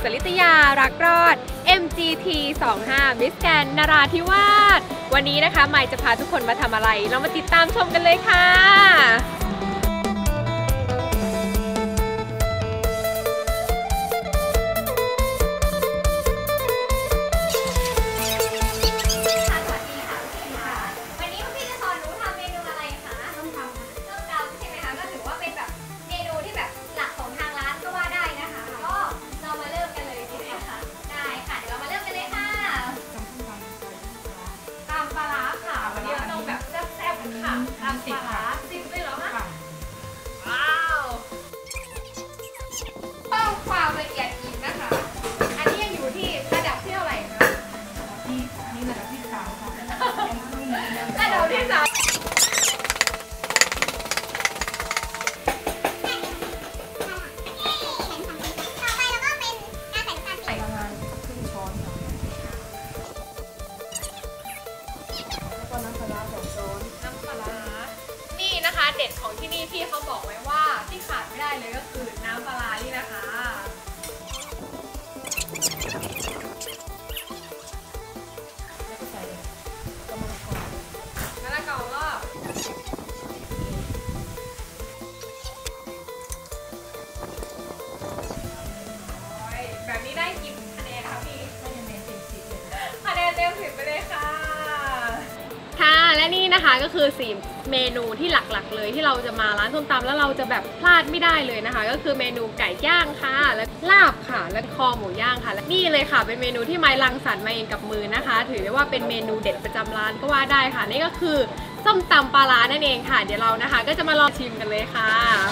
ลิตยารักรอด MGT 25 Miss Grand นราธิวาสวันนี้นะคะไมค์จะพาทุกคนมาทำอะไรเรามาติดตามชมกันเลยค่ะนี่นะคะเด็ดของที่นี่พี่เขาบอกไว้ว่าที่ขาดไม่ได้เลยก็คือน้ำปลาร้านี่นะคะแล้วก็ใส่กระมังกรแล้วก็แบบนี้ได้กี่คะแนนคะพี่คะแนนเต็ม 10ไปเลยค่ะค่ะและนี่นะคะก็คือ4เมนูที่หลักๆเลยที่เราจะมาร้านส้มตำแล้วเราจะแบบพลาดไม่ได้เลยนะคะก็คือเมนูไก่ย่างค่ะและลาบค่ะและคอหมูย่างค่ะและนี่เลยค่ะเป็นเมนูที่ไม้รังสรรค์มาเองกับมือนะคะถือได้ว่าเป็นเมนูเด็ดประจำร้านก็ว่าได้ค่ะนี่ก็คือส้มตำปลาร้านั่นเองค่ะเดี๋ยวเรานะคะก็จะมาลองชิมกันเลยค่ะ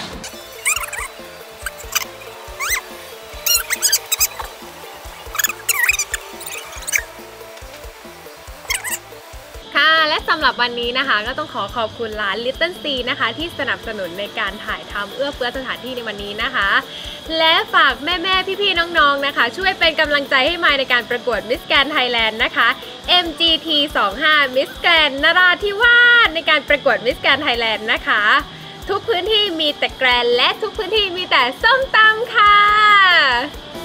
และสำหรับวันนี้นะคะก็ต้องขอบคุณร้าน Little C นะคะที่สนับสนุนในการถ่ายทำเอื้อเฟื้อสถานที่ในวันนี้นะคะและฝากแม่ๆพี่ๆน้องๆนะคะช่วยเป็นกำลังใจให้มายในการประกวด Miss Grand Thailand นะคะ MGT 25 Miss Grand นราธิวาสในการประกวด Miss Grand Thailand นะคะทุกพื้นที่มีแต่แกรนและทุกพื้นที่มีแต่ส้มตำค่ะ